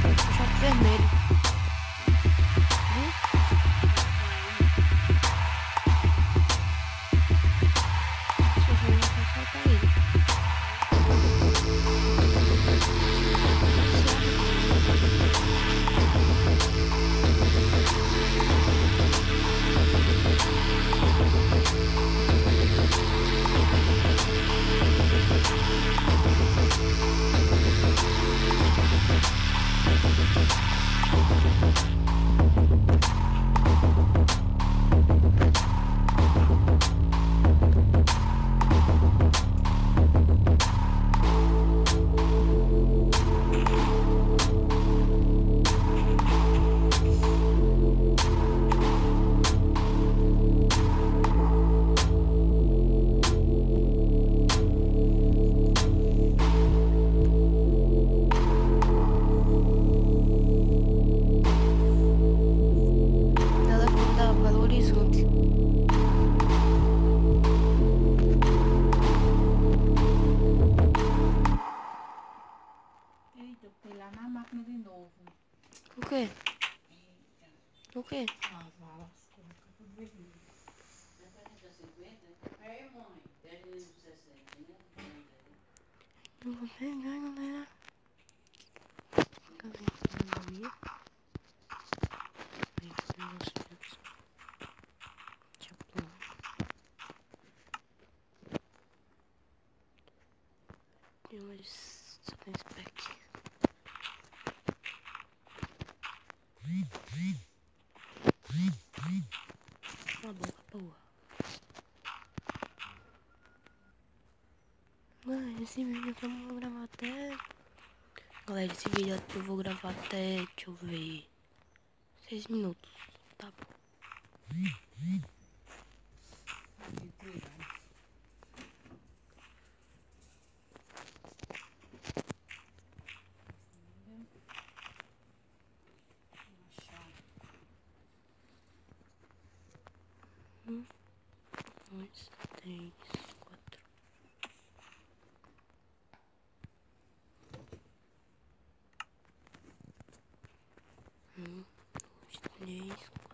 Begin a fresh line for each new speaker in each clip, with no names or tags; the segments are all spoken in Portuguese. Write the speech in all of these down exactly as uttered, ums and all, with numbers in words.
Choque vermelho. Viu? Se eu for não posso soltar ele. O quê? O quê?
As valas coloca tudo vermelho. É, mãe.
Não vou pegar, galera. Cadê? Cadê? Deixa eu pôr. Tem umas... Só tem spec. Cala a boca, porra. Mano, esse vídeo aqui eu vou gravar até... Galera, esse vídeo eu vou gravar até... Deixa eu ver... Seis minutos, tá bom. Um, dois, três, quatro. Um, dois, três, quatro.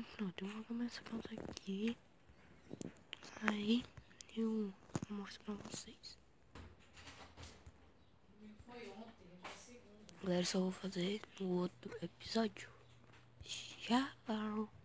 pronto, eu vou começar a contar aqui. Aí eu mostro pra vocês.
Foi ontem, hoje é segunda.
Galera, só vou fazer no outro episódio. Tchau.